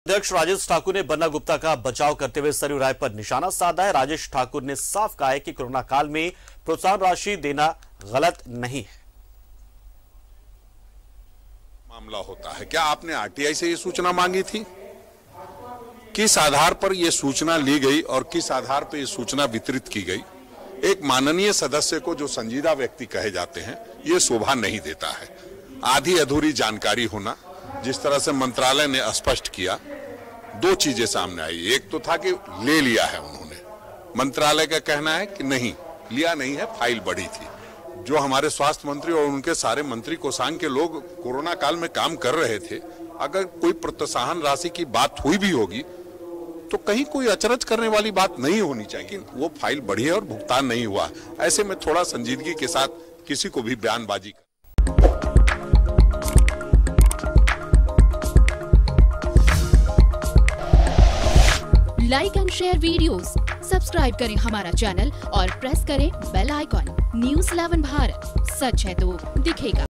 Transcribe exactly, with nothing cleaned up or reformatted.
अध्यक्ष राजेश ठाकुर ने बन्ना गुप्ता का बचाव करते हुए सरयू राय पर निशाना साधा है। राजेश ठाकुर ने साफ कहा है कि कोरोना काल में प्रोत्साहन राशि देना गलत नहीं है। मामला होता है, क्या आपने आरटीआई से ये सूचना मांगी थी? किस आधार पर यह सूचना ली गई और किस आधार पर यह सूचना वितरित की गई? एक माननीय सदस्य को जो संजीदा व्यक्ति कहे जाते हैं, ये शोभा नहीं देता है। आधी अधूरी जानकारी होना, जिस तरह से मंत्रालय ने स्पष्ट किया, दो चीजें सामने आई। एक तो था कि ले लिया है उन्होंने, मंत्रालय का कहना है कि नहीं लिया नहीं है, फाइल बढ़ी थी। जो हमारे स्वास्थ्य मंत्री और उनके सारे मंत्री कोषांग के लोग कोरोना काल में काम कर रहे थे, अगर कोई प्रोत्साहन राशि की बात हुई भी होगी तो कहीं कोई अचरज करने वाली बात नहीं होनी चाहिए। वो फाइल बढ़ी है और भुगतान नहीं हुआ। ऐसे में थोड़ा संजीदगी के साथ किसी को भी बयानबाजी कर। Like and share videos, subscribe करें हमारा चैनल और प्रेस करें bell icon. News eleven Bharat, सच है तो दिखेगा।